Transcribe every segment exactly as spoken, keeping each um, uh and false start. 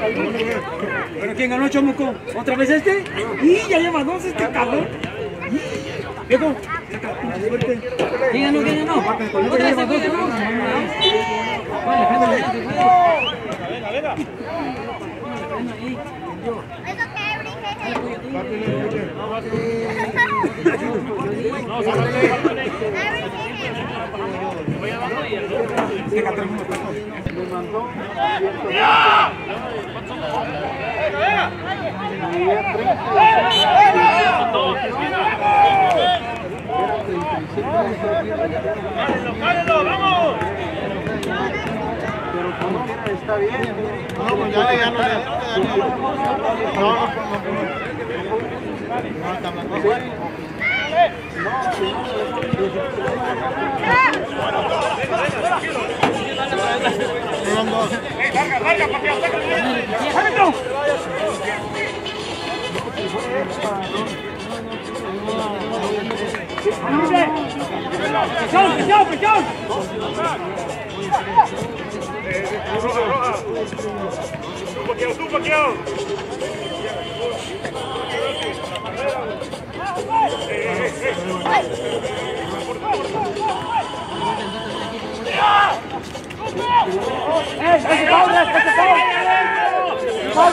¿Pero quién ganó, Chomuco? ¿Otra vez este? ¡Y ya lleva dos este cabrón! Viejo, saca la pinche suerte. ¿Quién ganó? ¿Quién ganó? ¿Otra vez este ganó? Venga, venga. No, sácale. Voy abajo y el otro. ¡Ya! ¡Cállalo, vamos! Pero como quiera está bien. No, pues ya, ya no le... No, no, no. No, está hablando serio. ¡Larga, larga, papi! ¡Árbitro! ¡Pechón, pechón, pechón! Roja, roja. Tú paqueado, tú paqueado. ¡Eh, ese Paul, ese Paul! ¡Paul!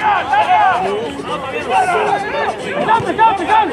¡Pechón, pechón, pechón!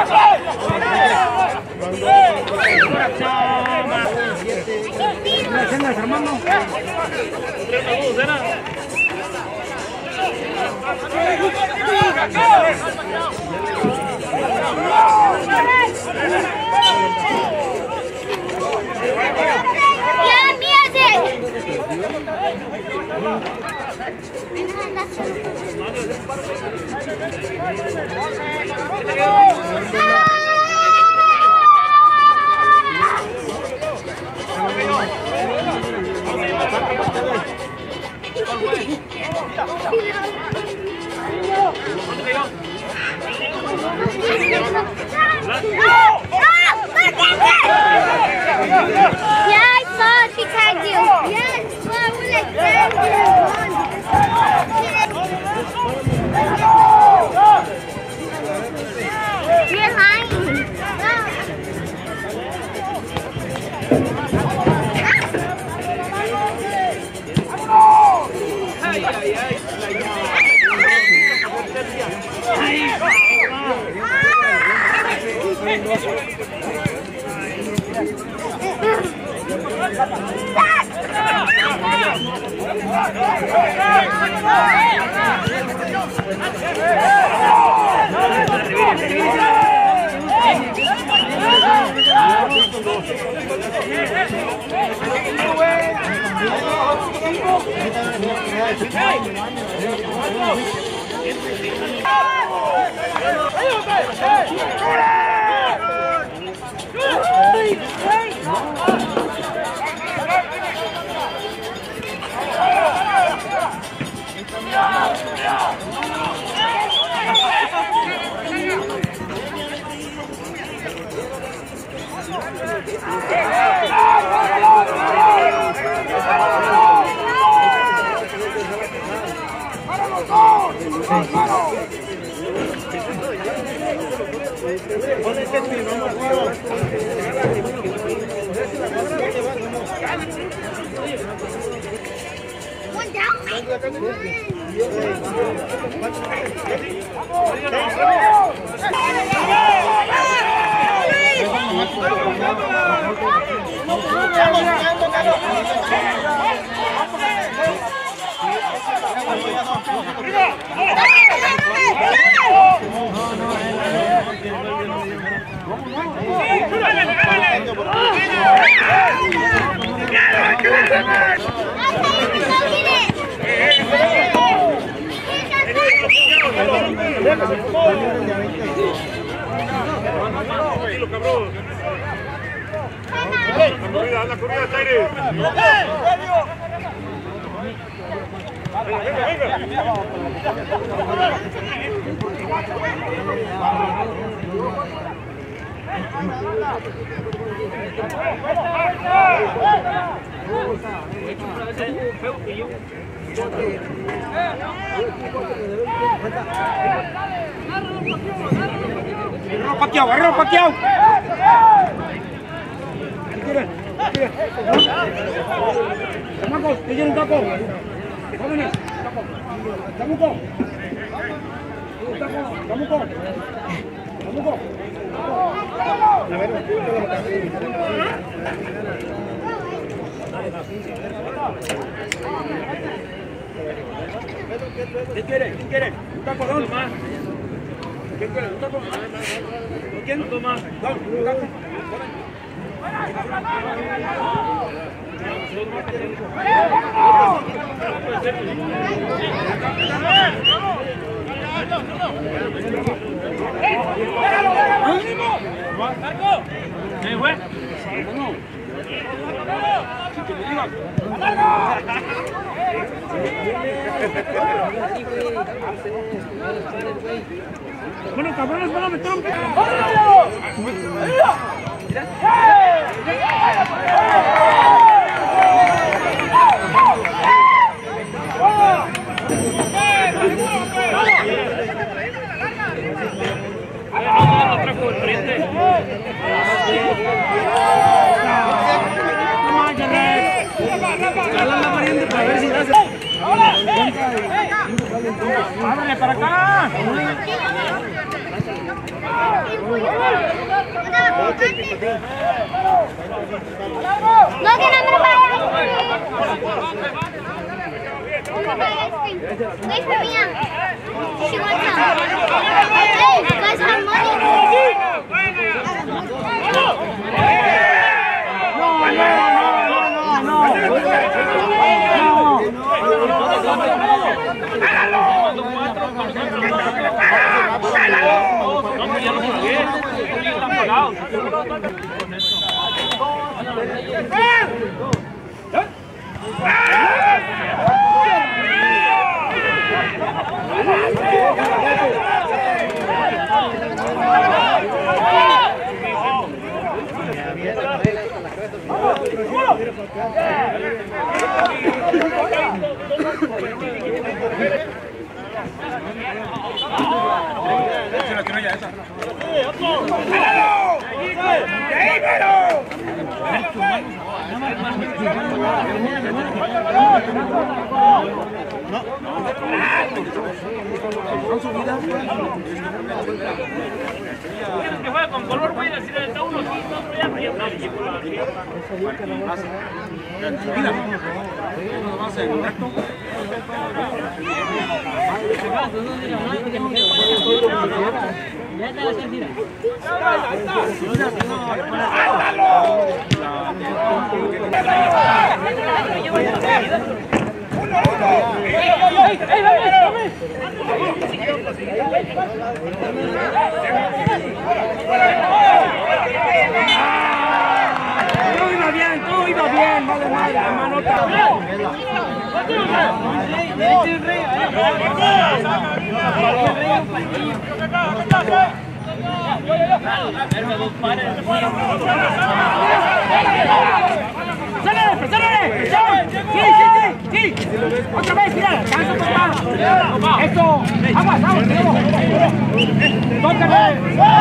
¿Me entiendes, hermano? Yeah, I saw she tagged you. Yes, well, I was like, damn, you're lying. Ay, ay, ay. One down. Tranquilo, cabrón. La corrida, la corrida, Taire. Venga, venga, venga. Agarró paqueado, agarró paqueado. ¿Qué quieren? ¿Qué quieren? Chamacos, ¿qué quieren, taco? Jóvenes, taco. Chamuco. Taco, chamuco. Chamuco. ¿Qué quiere? ¿Qué quiere? Un taco, don. ¿Qué quiere? Un taco. ¿Quién? Un más. Don, un taco. ¿Qué fue? Bueno, cabrones, van a meter un pedo. ¡Ábrele para acá! No, que no me Wait for me. She wants some. Hey, you guys have money? No, no, no, Que juega con color, güey, así de está uno, sí, no, ya, pero ya está. Todo iba bien, todo iba bien, vale madre, la manota. ¡Sálale, sálale! ¡Sí, sí, sí! ¡Sí! ¡Otra vez, mira! ¡Cansa, papá! ¡Eso! ¡Aguas, aguas! ¡Tócale!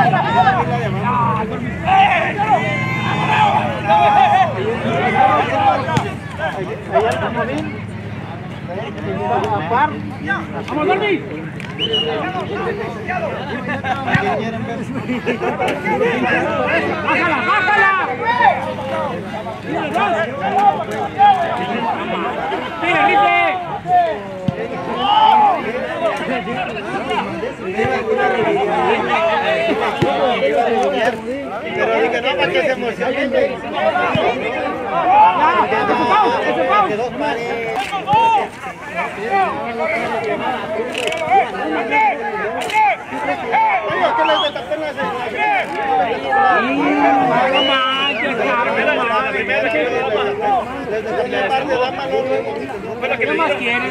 ¡Vamos, Dormi! ¡Bájala, bájala! ¡Mira, Rife! Pero dije, no, para que se emocionen. ¡Ya! ¡Enfocado! ¡Enfocado! Dos pares. Oye, ¿qué les detapé las ¡No manches! ¿Qué más quieres?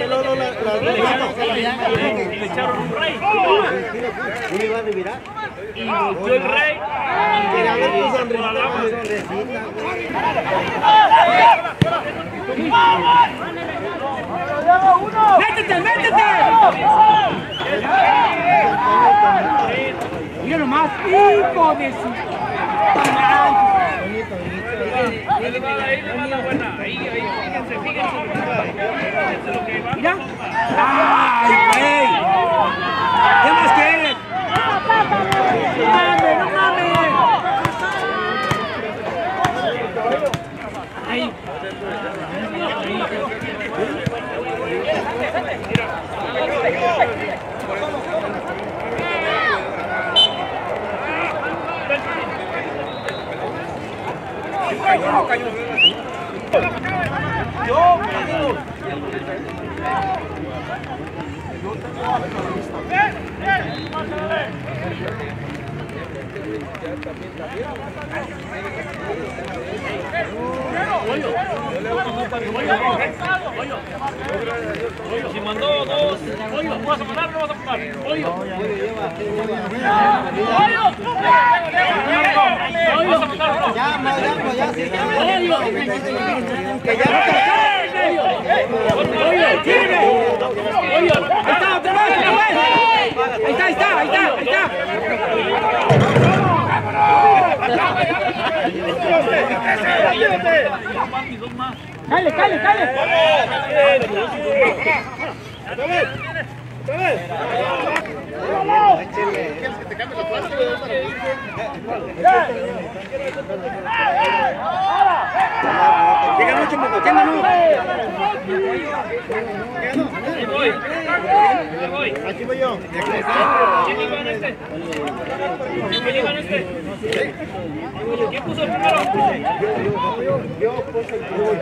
Le echaron un rey. ¿Uno iba a vivirá? y volteó el rey. ¡Métete, métete! Mira nomás, hijo de su... Ahí le va la buena. Ahí, ahí, fíjense, fíjense. Fíjense lo que va. Mira. ¡Ay, güey! ¿Qué más quieres? ¡No mames, no mames! Ahí. Cayó, cayó. Si mandó dos, Pollo, ¿vas a mandar o no vas a mandar? Pollo. ¿Vas a mandar o no? Ya, ya, ya, sí, ya. Que ya Oye, sirve. Oye, ahí está, otra vez, otra vez. Ahí está, ahí está, ahí está, ahí está. Dale, dale, dale. Otra vez. Otra vez. Llega mucho, tenga no. Ahí voy. Ahí voy. Aquí voy yo. ¿Quién iba en este? ¿Quién iba en este? ¿Quién puso el primero? Yo puse el primero.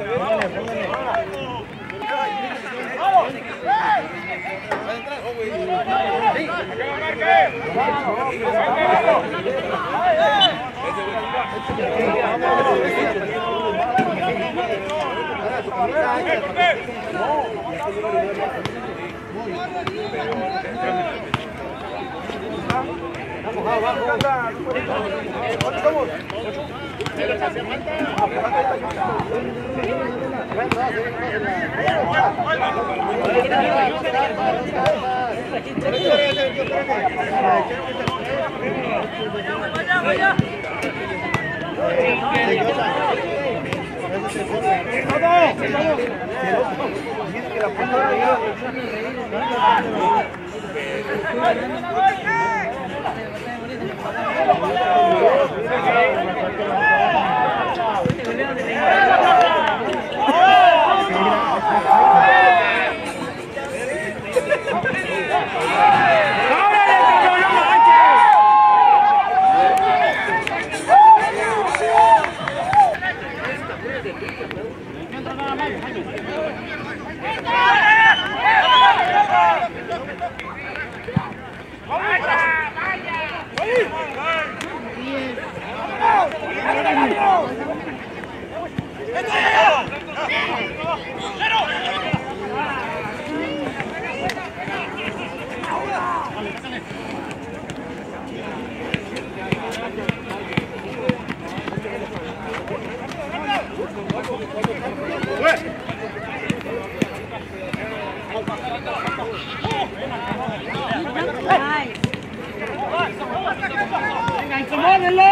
Venga, incomódenlo.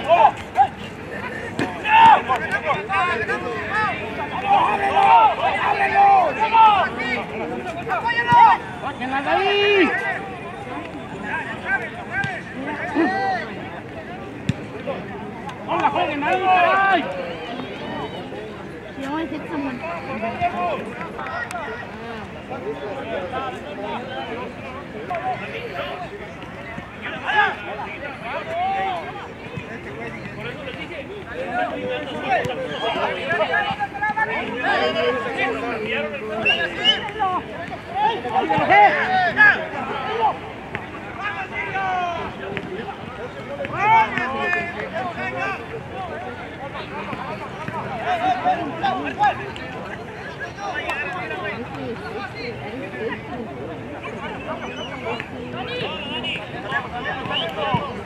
¡Bájenlas de ahí! ¡Hola, joven! ¡Ahí, caray! You always hit someone. Dani, Dani.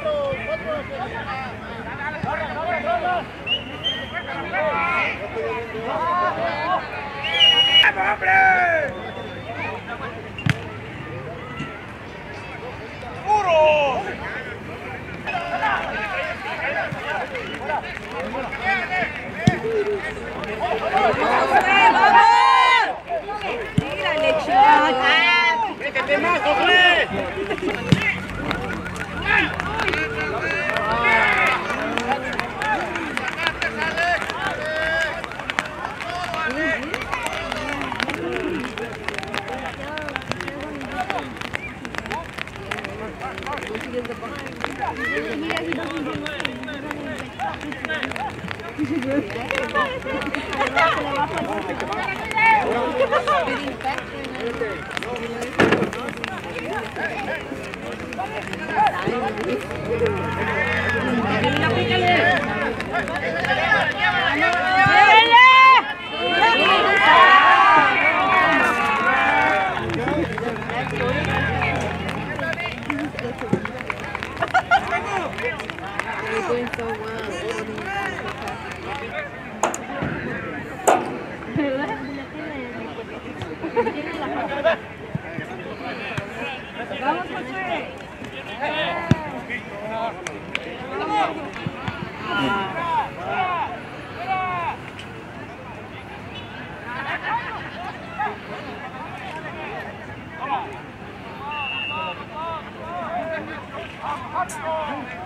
Come on.